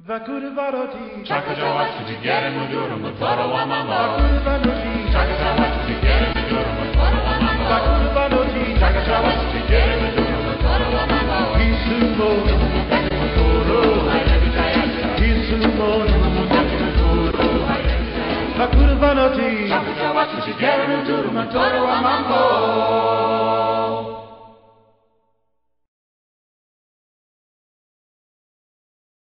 Vakurvaroti, Chakajawa Chijigere Muduru Mutoro Wamamo. Vakurvaroti, Chakajawa Chijigere Muduru Mutoro Wamamo. Vakurvaroti, Chakajawa Chijigere Muduru Mutoro Wamamo. Isumo, Numutaki Muturu, Haile Jayasha. Isumo, Numutaki Muturu, Haile Jayasha. Vakurvaroti, Chakajawa Chijigere Muduru Mutoro Wamamo.